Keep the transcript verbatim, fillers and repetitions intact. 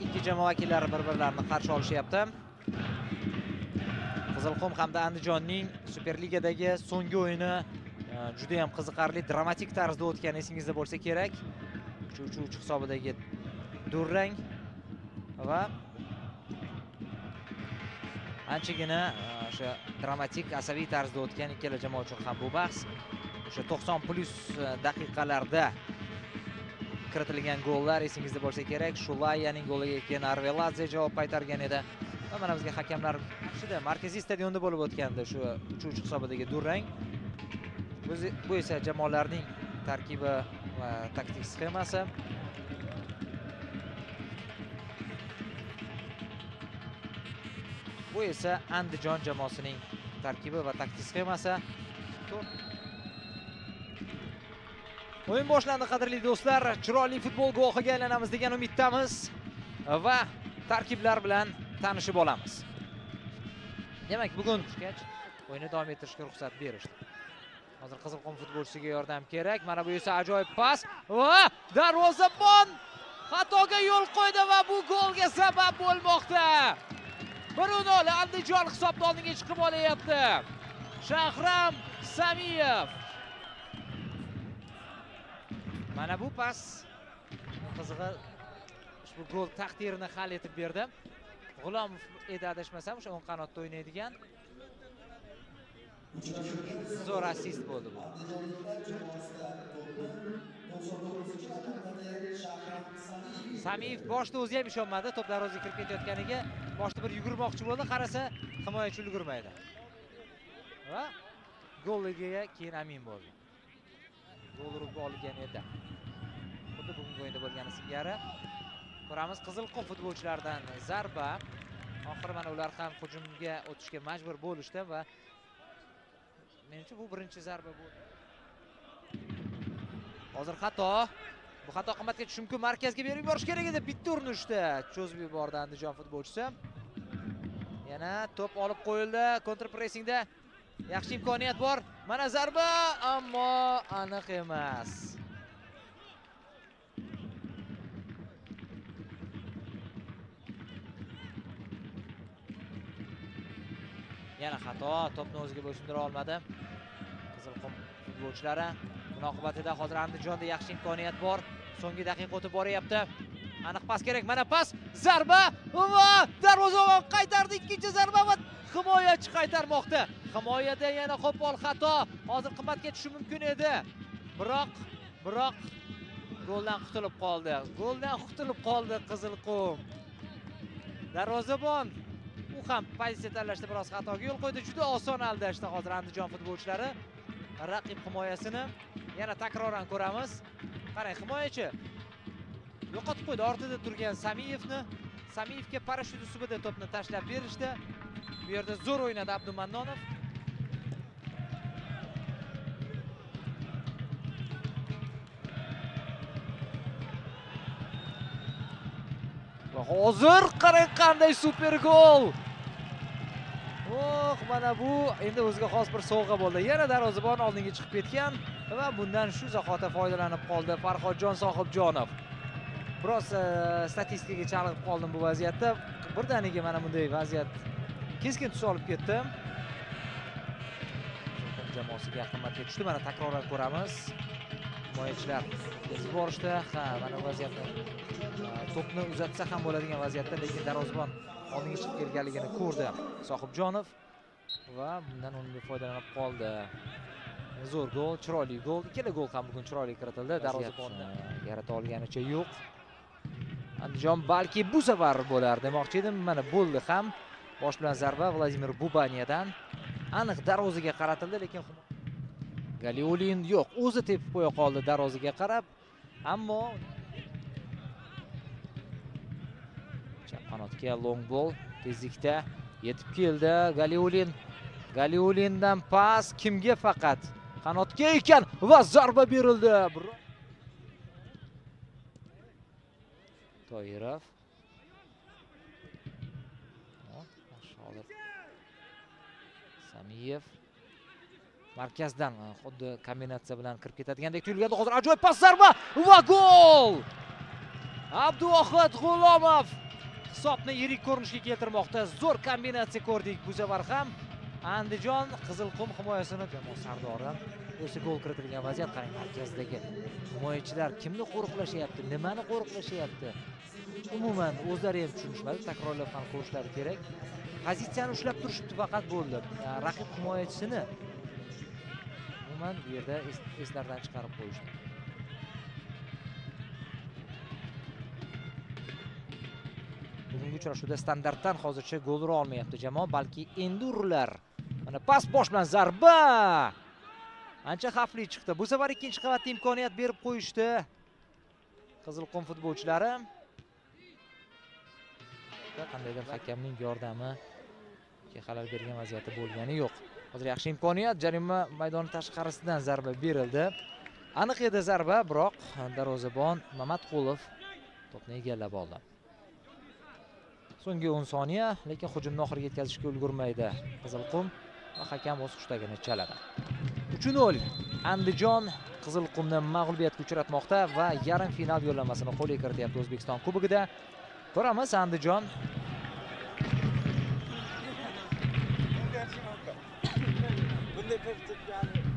ikki jamoa vakillari bir-birlarini qarshi olishyapti. Qizilqum hamda Andijonning Superligadagi so'nggi o'yini juda ham qiziqarli, dramatik tarzda o'tgani esingizda bo'lsa kerak. uch uch hisobidagi durang va anchagina o'sha dramatik, asabiy tarzda o'tgan ikkala jamoa uchun ham bu bahs. O'sha to'qson plus daqiqalarda kiritilgan gollar esingizda bo'lsa kerak. Shulayaning goliga keyin Arveladze javob qaytargan edi. Va mana bizga hakamlar shida markaziy stadionda bo'lib o'tgandi shu uch uch hisobidagi durang. Bu esa jamoalarning tarkibi va taktik sxemasi. Bu esa Andijon jamoasining tarkibi va taktik sxemasi. O'yin boshlandi, qadrli do'stlar. Chiroyli futbol guvohiga aylanamiz degan umiddamiz va tarkiblar bilan tanishib olamiz. Demak, bugun o'yinni davom ettirishga ruxsat berishdi. Hozir Qizilqum futbolchisiga yordam kerak. Mana bu esa ajoyib pas va darvozabon xatoga yo'l qo'ydi va bu golga sabab bo'lmoqda. bir nol Andijon hisobda oldinga chiqib olyapti. Shahram Samiyev. Mana bu pas qizig'i ushbu gol taqdirini hal etib berdi. G'ulomov edi adashmasam, o'sha o'ng qanotda o'ynaydigan. Zo'r assist bo'ldi bu. Samiyev boshda o'zi ham ishonmadi, to'p darvozaga kirib ketayotganiga. Boshda bir yugurmoqchi bo'ldi, qarasa himoyachi ulgurmaydi. Va golligiga keyin amin bo'ldi. Gol urib olgan edi. Xuddi bugungi o'yinda bo'lgani singari. Ko'ramiz, Qizilqum futbolchilaridan zarba. Oxiri mana ular ham hujumga o'tishga majbur bo'lishdi va menimcha bu birinchi zarba bo'ldi. Hozir xato. Bu xato qimmatga tushishi mumkin. Markazga berib yuborish kerak edi. Bitta urinishda cho'zib yubordi Andijon futbolchisi. Yana to'p olib qo'yildi. Counter pressingda yaxshi imkoniyat bor. Mana zarba, ammo aniq emas. Yana xato, to'pni o'ziga bo'ysundira olmadi Qizilqum futbolchilari. Buning oqibatida hozir Andijonda yaxshi imkoniyat bor. So'nggi daqiqa o'tib boryapti. Aniq pas kerak. Mana pas, zarba va darvozabon qaytardi. Ikkinchi zarba va himoyachi qaytarmoqda. Himoyada yana qo'pol xato. Hozir qimmatga tushishi mumkin edi. Biroq, biroq goldan qutulib qoldi. Goldan qutulib qoldi Qizilqum. Darvozabon u ham pozitsiya tanlashda biroz xatoga yo'l qo'ydi. Juda oson aldashdi hozir Andijon futbolchilari. Raqib himoyasini yana takroran ko'ramiz. Qarang, himoyachi yo'qotib qo'ydi ortida turgan Samiyevni. Samiyevga parashyut usulida to'pni tashlab berishdi. Bu yerda zo'r o'ynadi Abdumannonov. Va hozir qarang qanday super gol. Oh, mana bu endi o'ziga xos bir sovg'a bo'ldi. Yana darvozabon oldinga chiqib ketgan va bundan shu zahoti foydalanib qoldi Farhodjon Sohibjonov. Biroz statistikaga chalg'ib qoldim bu vaziyatda. Birdaniga mana bunday vaziyat keskin tus olib ketdi. Jamoasiga qimmatga tushdi. Mana takroran ko'ramiz. Himoyachilar ezib borishdi. Ha, mana bu vaziyatda to'pni uzatsa ham bo'ladigan vaziyatda, lekin darvozabon oldinga chiqib kelganligini ko'rdi Sohibjonov va bundan unumli foydalanib qoldi. Zo'r gol, chiroyli gol. Ikkala gol ham bugun chiroyli kiritildi. Darvozabonni yarata olganicha yo'q. Andijon balki bu safar bo'lar demoqchi edim. Mana bo'ldi ham. Bosh bilan zarba Vladimir Bubanyadan aniq darvozaga qaratildi, lekin Galiulin yo'q, o'zi tepib qo'ya qoldi darvozaga qarab. Ammo chap qanotga long ball tezlikda yetib keldi Galiulin. Galiulindan pas kimga faqat? Qanotga ekan va zarba berildi. Toirov. Samiyev markazdan xuddi kombinatsiya bilan kirib ketadigandek tuyulgandi. Hozir ajoyib pas, zarba va gol! Abduvohid G'ulomov hisobni yirik ko'rinishga keltirmoqda. Zo'r kombinatsiya ko'rdik bu safar ham. Andijon Qizilqum himoyasini jamoa sardori o'zi gol kiritilgan vaziyat. Qarang, markazdagi himoyachilar kimni qo'riqlashyapti, nimani qo'riqlashyapti? Umuman o'zlari ham tushunishmadi, takrorlab ham ko'rishlari kerak. Pozitsiyani ushlab turishibdi faqat bo'ldi. Raqib himoyachisini umuman bu yerda eslardan chiqarib qo'yishdi. Bugungi uchrashuvda standartdan hozircha gol ura olmayapti jamoa, balki endi urillar. Mana pas bosh bilan zarba. Ancha xavfli chiqdi. Bu safar ikkinchi qavatda imkoniyat berib qo'yishdi Qizilqum futbolchilari. Qandaydir hakamning yordami xalal bergan vaziyati bo'lgani yo'q. Hozir yaxshi imkoniyat, jarima maydoni tashqarisidan zarba berildi. Aniq edi zarba, biroq darvozabon Mamatqulov to'pni egallab oldi. So'nggi o'n soniya, lekin hujumni oxiriga yetkazishga ulgurmaydi Qizilqum va hakam o'z hushligini chaladi. uch nol Andijon Qizilqumni mag'lubiyatga uchratmoqda va yarim final yo'llanmasini qo'lga kirityapti O'zbekiston Kubogida. Ko'ramiz Andijon bunday